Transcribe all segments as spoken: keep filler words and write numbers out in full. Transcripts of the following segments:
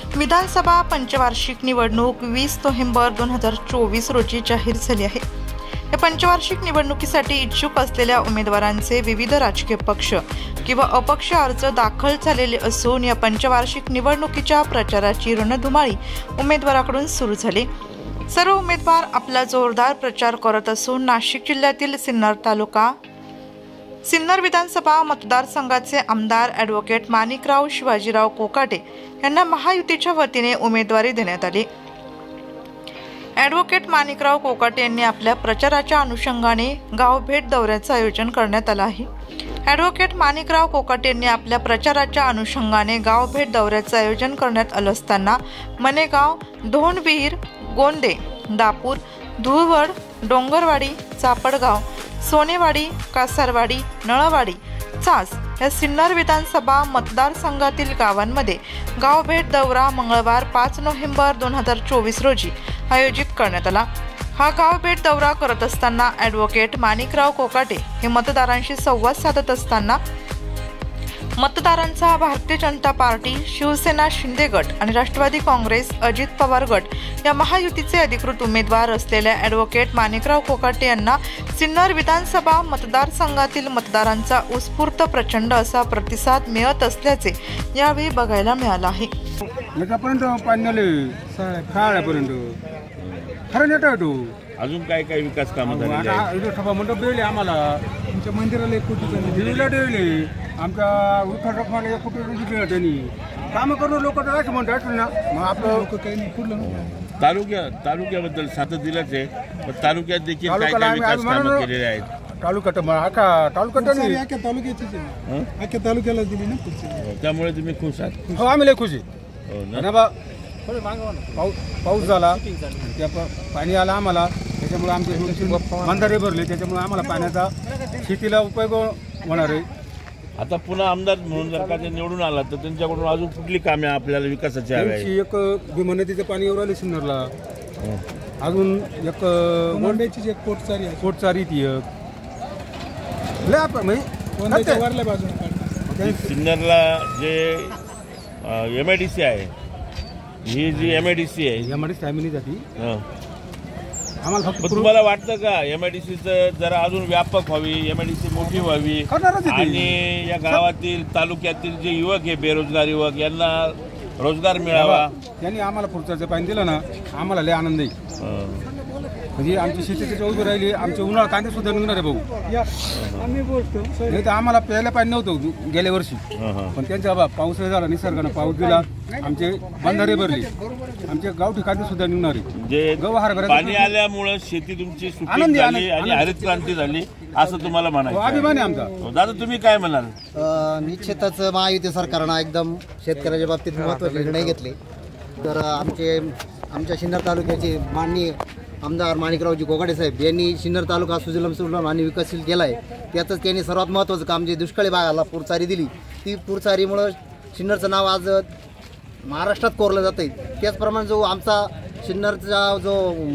विधानसभा पंचवार्षिक निवडणूक वीस नोव्हेंबर दोन हजार चोवीस रोजी जाहीर झाली आहे। या पंचवार्षिक निवडणुकीसाठी इच्छुक असलेल्या उमेदवारांचे विविध राजकीय पक्ष किंवा अपक्ष अर्ज दाखल झालेले असून या पंचवार्षिक निवडणुकीच्या प्रचाराची रणधुमाळी उमेदवाराकडून सुरू झाली। सर्व उमेदवार आपला जोरदार प्रचार करत असून नाशिक जिल्ह्यातील सिन्नर तालुका सिन्नर विधानसभा मतदारसंघाचे आमदार ॲडव्होकेट माणिकराव शिवाजीराव कोकाटे यांना महायुतीच्या वतीने उमेदवारी देण्यात आली। ॲडव्होकेट माणिकराव कोकाटे यांनी आपल्या प्रचाराच्या अनुषंगाने गावभेट दौऱ्याचं आयोजन करण्यात आलं आहे। ॲडव्होकेट माणिकराव कोकाटे यांनी आपल्या प्रचाराच्या अनुषंगाने गावभेट दौऱ्याचं आयोजन करण्यात आलं असताना मनेगाव, धोंडविहीर, गोंदे, दापूर, धुळवड, डोंगरवाडी, चापडगाव, सोनेवाडी, कासारवाडी, नळवाडी, चास या सिन्नर विधानसभा मतदारसंघातील गावांमध्ये गावभेट दौरा मंगळवार पाच नोव्हेंबर दोन हजार चोवीस रोजी आयोजित करण्यात आला। हा गावभेट दौरा करत असताना ॲडव्होकेट माणिकराव कोकाटे हे मतदारांशी संवाद साधत असताना मतदारांचा भारतीय जनता पार्टी, शिवसेना शिंदे गट आणि राष्ट्रवादी काँग्रेस अजित पवार गट या महायुतीचे अधिकृत उमेदवार असलेल्या ॲडव्होकेट माणिकराव कोकाटे यांना सिन्नर विधानसभा मतदारसंघातील मतदारांचा उत्स्फूर्त प्रचंड असा प्रतिसाद मिळत असल्याचे यावेळी बघायला मिळालं आहे। अजून काय काय विकास कामं झालेली आहेत? सभा मंडप दिले आम्हाला, आमच्या मंदिराला एक कोटी दिलेला दिले, आमच्या उठा रखमाला एक कोटी दिले त्यांनी कामं करून लोक असं म्हणतात ना। मग आपलं लोक काही नाही पुढलं तालुक्या तालुक्याबद्दल साथ दिलंच आहे, पण तालुक्यात देखील काय काय विकास कामं केलेले आहेत? तालुक्यात आखा तालुक्यात तालुक्याची आख्या तालुक्याला दिली ना, त्यामुळे तुम्ही खुश आहात? हो, आम्ही लय खुश हो आहे ना। बा पाऊस पाऊस झाला, त्या पाणी आलं आम्हाला, त्याच्यामुळे आमचे बंधारे भरले, त्याच्यामुळे आम्हाला पाण्याचा शेतीला उपयोग होणार आहे। आता पुन्हा आमदार म्हणून जर का ते निवडून आला तर त्यांच्याकडून अजून कुठली कामे आपल्याला विकासाची हवी आहे? एक भीमा नदीचं पाणी येऊ राहिलं सिन्नरला, अजून एक मोंड्याची एक पोटचारी आहे, पोटचारी ती एक लय आपण वरल्या बाजूला सिन्नरला जे एम आय डी सी आहे, ही G M I D C आहे एम आय डी सी फॅमिली जाती आम्हाला फक्त तुम्हाला वाटतं का एम आय डी सीचं जरा अजून व्यापक व्हावी, एम आय डी सी मोठी व्हावी आणि या गावातील तालुक्यातील जे युवक आहे बेरोजगार युवक यांना रोजगार मिळावा? यांनी आम्हाला पुढचं पाणी दिलं ना, आम्हाला लय आनंद आहे। म्हणजे आमची शेतीची चौधी राहिली, आमचे उन्हाळा कांदे सुद्धा निघणार आहे भाऊ। आम्ही बोलतो नाही तर आम्हाला प्यायला पाणी नव्हतं गेल्या वर्षी, पण त्यांच्या बा पाऊस झाला, निसर्गानं पाऊस दिला, आमचे बंधारे भरले, आमचे गावठी कांदे सुद्धा निघणार आहे। जे पाणी आल्यामुळे शेती तुमची सुपीक झाली आणि हरित क्रांती झाली असं तुम्हाला म्हणायचं? अभिमान आहे आमचा। दादा तुम्ही काय म्हणाल? निश्चितच महायुती सरकारनं एकदम शेतकऱ्याच्या बाबतीत महत्त्वाचे निर्णय घेतले। तर आमचे आमच्या सिन्नर तालुक्याचे माननीय आमदार माणिकरावजी कोकाटे साहेब यांनी सिन्नर तालुका सुजलम सुफलाम आणि विकसित केला आहे। त्यातच त्यांनी सर्वात महत्त्वाचं काम जे दुष्काळी भागाला पूरचारी दिली, ती पूरचारीमुळं सिन्नरचं नाव आज महाराष्ट्रात कोरलं जातं आहे। त्याचप्रमाणे जो आमचा सिन्नरचा जो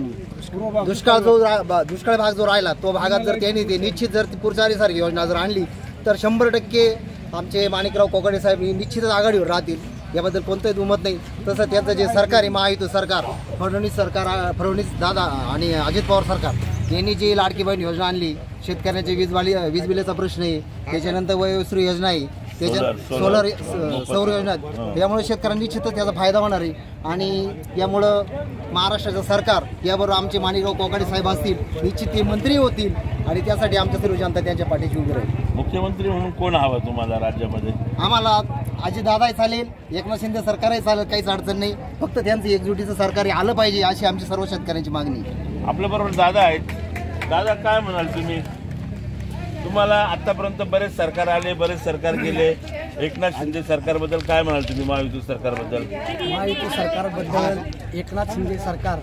दुष्काळ जो दुष्काळी भाग जो राहिला, तो भागात जर त्यांनी ते निश्चित जर ती पूरचारीसारखी योजना जर आणली तर शंभर टक्के आमचे माणिकराव कोकाटे साहेब निश्चितच आघाडीवर राहतील, याबद्दल कोणतंही दुमत नाही। तसं त्यांचं जे सरकार आहे महायुती सरकार, फडणवीस सरकार, फडणवीस दादा आणि अजित पवार सरकार यांनी जी लाडकी बहीण योजना आणली, शेतकऱ्याचे वीज वाली वीज बिलाचा प्रश्न आहे, त्याच्यानंतर वयोश्री योजना आहे, त्याच्यात सोलर सौर योजना, यामुळे शेतकऱ्यांना निश्चितच त्याचा फायदा होणार आहे। आणि यामुळं महाराष्ट्राचं सरकार याबरोबर आमचे माणिकराव कोकाटे साहेब असतील, निश्चित ते मंत्री होतील आणि त्यासाठी आमच्या सर्व जनता त्यांच्या पाठीशी उभी राहील। मुख्यमंत्री म्हणून कोण हवं तुम्हाला राज्यामध्ये? आम्हाला अजितदादाही चालेल, एकनाथ शिंदे सरकारही चालेल, काहीच अडचण नाही, फक्त त्यांचं एकजुटीचं सरकार आलं पाहिजे अशी आमची सर्व शेतकऱ्यांची मागणी आहे। आपल्या बरोबर दादा आहेत। दादा काय म्हणाल तुम्ही? तुम्हाला आतापर्यंत बरेच सरकार आले, बरेच सरकार गेले, एकनाथ शिंदे सरकारबद्दल काय म्हणाल तुम्ही? महायुती सरकारबद्दल? महायुती सरकारबद्दल एकनाथ शिंदे सरकार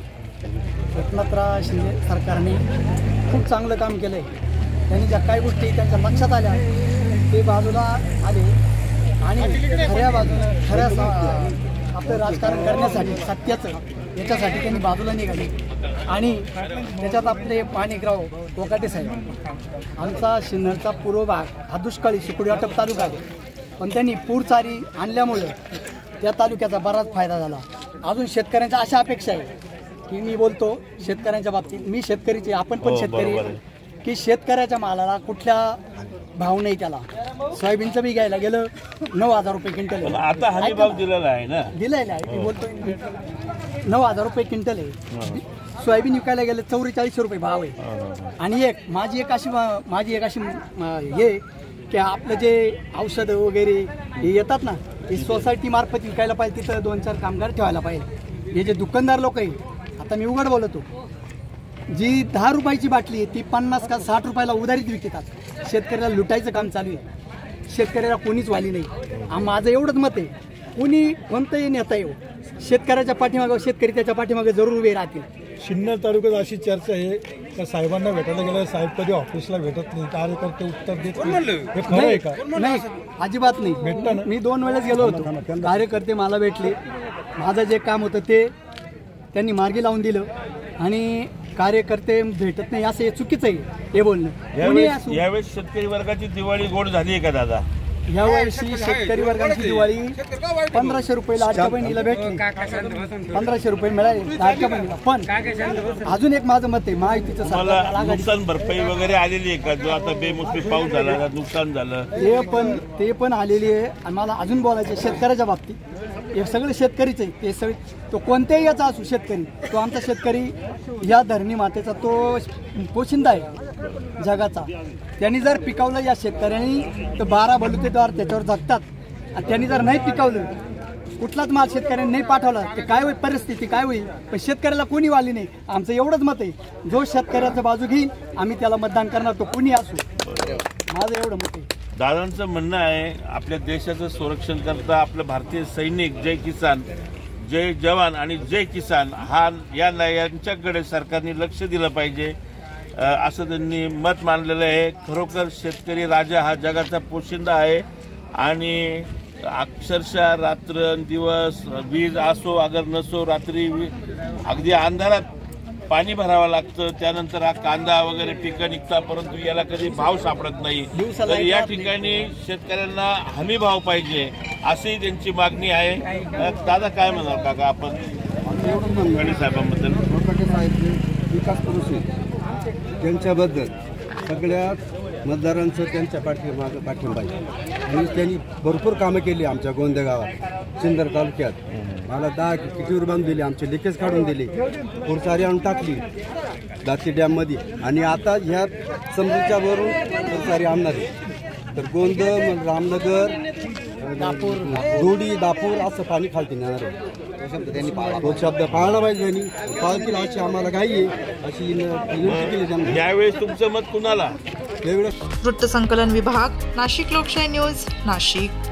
एकनाथराव शिंदे सरकारने खूप चांगलं काम केलं आहे। त्यांनी ज्या काही गोष्टी त्यांच्या लक्षात आल्या ते बाजूला आले आणि खऱ्या बाजूला खऱ्या आपलं राजकारण करण्यासाठी सत्याचं याच्यासाठी त्यांनी बाजूला निघाले आणि त्याच्यात आपले माणिकराव कोकाटे साहेब, आमचा सिन्नरचा पूर्व भाग हा दुष्काळी सुकुडी वाटप तालुका आहे, पण त्यांनी पूरचारी आणल्यामुळे त्या तालुक्याचा बराच फायदा झाला. अजून शेतकऱ्यांच्या अशा अपेक्षा आहे की मी बोलतो शेतकऱ्यांच्या बाबतीत, मी शेतकरीचे, आपण पण शेतकरी, की शेतकऱ्याच्या मालाला कुठल्या भाव नाही. त्याला सोयाबीनचं बी घ्यायला गेलं नऊ हजार रुपये क्विंटल, आता हमी भाव दिलेला आहे ना, दिलेला आहे. मी बोलतोय नऊ हजार रुपये क्विंटल आहे. सोयाबीन विकायला गेलं चौवेचाळीसशे रुपये भाव आहे. आणि एक माझी एक अशी माझी एक अशी हे की आपलं जे औषधं वगैरे हे येतात ना, हे सोसायटी मार्फत विकायला पाहिजे. तिथं दोन चार कामगार ठेवायला पाहिजे. हे जे दुकानदार लोक आहे, आता मी उघड बोलतो, जी दहा रुपयाची बाटली आहे ती पन्नास का साठ रुपयाला उधारीत विकतात. शेतकऱ्याला लुटायचं काम चालू आहे. शेतकऱ्याला कोणीच वाली नाही. आ माझं एवढंच मत आहे, कोणी कोणतंही नेता येऊ, शेतकऱ्याच्या पाठीमागं शेतकरी त्याच्या पाठीमागे जरूर उभे राहतील. सिन्नर तालुक्यात अशी चर्चा आहे का साहेबांना भेटायला गेलं, साहेब कधी ऑफिसला भेटत नाही, कार्यकर्ते उत्तर देत नाही. हे खरं आहे का? नाही, अजिबात नाही. भेटता ना? मी दोन वेळेस गेलो होतो, कार्यकर्ते मला भेटले, माझं जे काम होतं ते त्यांनी मार्गी लावून दिलं. आणि कार्यकर्ते भेटत नाही असं हे चुकीचं आहे हे बोलणं. यावेळेस यावेळेस शेतकरी वर्गाची दिवाळी गोड झाली आहे का दादा? यावर्षी शेतकरी वर्गाची दिवाळी पंधराशे रुपये लाडक्या बहिणीला भेटली, पंधराशे रुपये मिळाले लाडक्या बहिणीला. पण अजून एक माझं मत आहे, महायुतीचं सरकार नुकसान भरपाई वगैरे आलेली आहे का? जो आता बेमुसमी पाऊस झाला, नुकसान झालं, ते पण ते पण आलेली आहे. आणि मला अजून बोलायचं शेतकऱ्याच्या बाबतीत, हे सगळे शेतकरीच आहे. ते सगळे, तो कोणत्याही याचा असू शेतकरी, तो आमचा शेतकरी या धरणी मातेचा तो पोशिंदा आहे जगाचा. त्यांनी जर पिकवलं या शेतकऱ्यांनी तर बारा बलुतेदार त्याच्यावर जगतात. आणि त्यांनी जर नाही पिकवलं, कुठलाच माल शेतकऱ्यांनी नाही पाठवला तर काय होईल परिस्थिती, काय होईल? पण शेतकऱ्याला कोणी वाली नाही. आमचं एवढंच मत आहे, जो शेतकऱ्याचं बाजू घेईल आम्ही त्याला मतदान करणार, तो कोणी असू. माझं एवढं मत आहे. दादांचं म्हणणं आहे आपल्या देशाचं संरक्षण करता आपलं भारतीय सैनिक, जय किसान, जय जवान आणि जय किसान हा या यांच्याकडे सरकारने लक्ष दिलं पाहिजे असं त्यांनी मत मांडलेलं आहे. खरोखर शेतकरी राजा हा जगाचा पोशिंदा आहे. आणि अक्षरशः रात्र दिवस वीज असो अगर नसो, रात्री अगदी अंधारात पाणी भरावं लागतं. त्यानंतर हा कांदा वगैरे पिकं निघतात, परंतु याला कधी भाव सापडत नाही. तर या ठिकाणी शेतकऱ्यांना हमी भाव पाहिजे अशी त्यांची मागणी आहे. दादा काय म्हणाल काका आपण कोकाटे साहेबांबद्दल? कोकाटे साहेब विकास पुरुष त्यांच्याबद्दल सगळ्या मतदारांचं त्यांच्या पाठीमागं पाठिंबा आहे. आणि त्यांनी भरपूर कामं केली आमच्या गोंदे गावात, सिन्नर तालुक्यात. मला दहा कितीवर बांधून दिली, आमचे लिकेज काढून दिली, पुरसारी आणून टाकली दाती डॅममध्ये. आणि आता ह्या समृद्धीच्यावरून पुरसारी आणणार आहे. तर गोंद, रामनगर, दापूर, दोडी, दापूर असं पाणी खालती नेणार आहे. तो शब्द पाळला पाहिजे त्यांनी, पाळतील अशी आम्हाला घाई आहे अशी विनंती केली त्यांनी. यावेळेस तुमचं मत कुणाला? वृत्तसंकलन विभाग, नाशिक लोकशाही न्यूज, नाशिक.